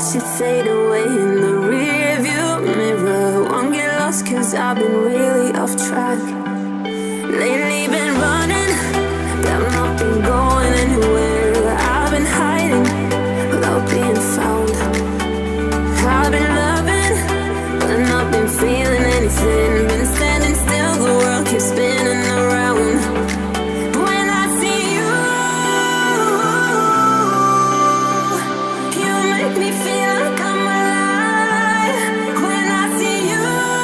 should fade away in the rearview mirror. Won't get lost cause I've been really off track. Lately been running, but I've not been going anywhere. I've been hiding without being found. I've been loving, but I've not been feeling anything. Been standing still, the world keeps spinning around. But when I see you, you make me feel like I'm alive. When I see you,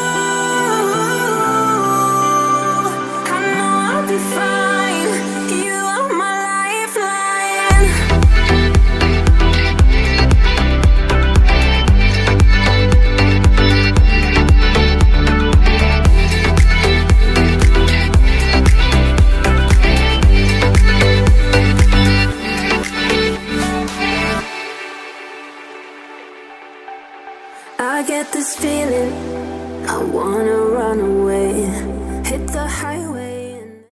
I know I'll be fine. You are my lifeline. I get this feeling, I wanna run away, hit the highway.